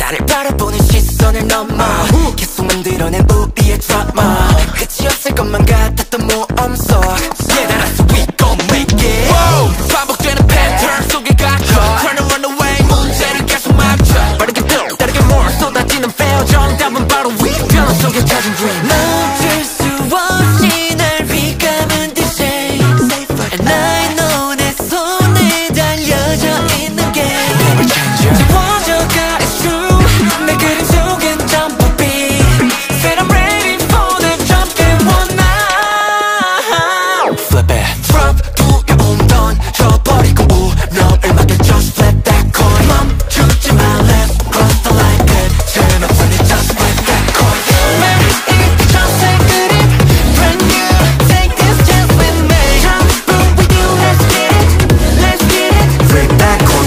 나를 바라보는 시선을 넘어 계속 만들어낸 우리의 드라마 끝이 없을 것만 같았던 모험 속 깨달았어 we gon' make it 반복되는 패턴 속에 갇혀 Turn and run away 문제를 계속 맞춰 빠르게 더 다르게 more 쏟아지는 fail 정답은 바로 위 변화 속에 찾은 dream 멈출 수 없이 날 휘감은 듯이 And I know 내 손에 달려져 있는 게 지워져가 it's true 내 그림 속엔 전부 빛 Said I'm ready for the jump and one now Flip it Drop 두려움 던져버리고 울음을 just flip that coin 멈추지 마 let's cross the line 끝은 없으니 just flip that coin Marry it 첫색 그림 brand new take this chance with me Jump with you let's get it flip that coin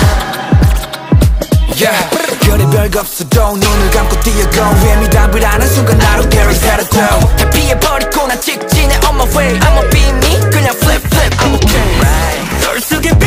yeah 별의 별거 없어도 눈을 감고 뛰어go 위험이 답을 아는 순간 나로 carry gotta go 다 피해버리고 난 직진해 on my way I'ma be me 그냥 flip I'm okay 널 속에